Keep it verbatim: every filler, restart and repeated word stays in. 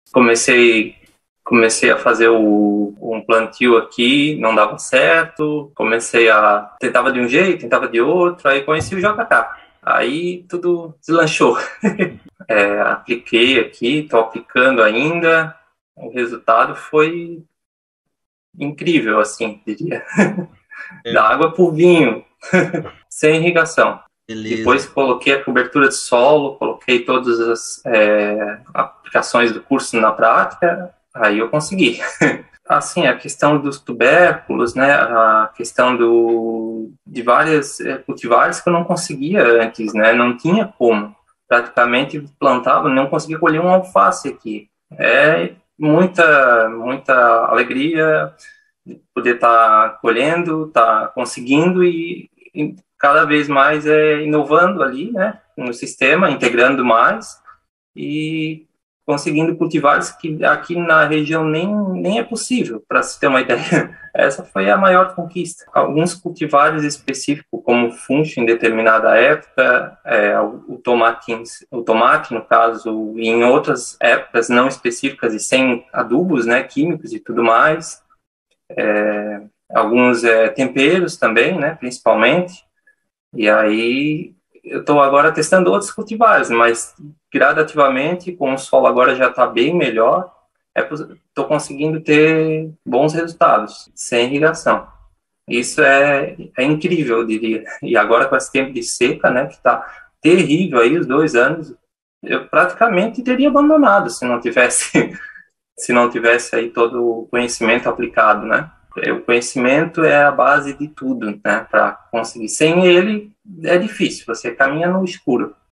comecei comecei a fazer o, um plantio aqui, não dava certo, comecei a tentava de um jeito, tentava de outro, aí conheci o J K, aí tudo deslanchou. É, apliquei aqui, estou aplicando ainda, o resultado foi incrível, assim, diria. É, Da água para o vinho, sem irrigação. beleza. Depois coloquei a cobertura de solo, coloquei todas as é, aplicações do curso na prática, aí eu consegui. Assim, a questão dos tubérculos, né, a questão do, de várias é, cultivares que eu não conseguia antes, né, não tinha como. Praticamente plantava, não conseguia colher um alface aqui. É muita, muita alegria poder estar tá colhendo, estar tá conseguindo e, e cada vez mais é inovando ali, né, no sistema, integrando mais e conseguindo cultivares que aqui na região nem, nem é possível, para se ter uma ideia. Essa foi a maior conquista. Alguns cultivares específicos, como funcho em determinada época, é, o, tomate, o tomate, no caso, e em outras épocas não específicas e sem adubos, né, químicos e tudo mais, é, alguns é, temperos também, né, principalmente, e aí eu estou agora testando outros cultivares, mas gradativamente, com o solo agora já está bem melhor, estou é, conseguindo ter bons resultados, sem irrigação. Isso é, é incrível, eu diria. E agora com esse tempo de seca, né, que está terrível aí, os dois anos, eu praticamente teria abandonado se não tivesse se não tivesse aí todo o conhecimento aplicado, né? O conhecimento é a base de tudo, né? Para conseguir. Sem ele, é difícil, você caminha no escuro.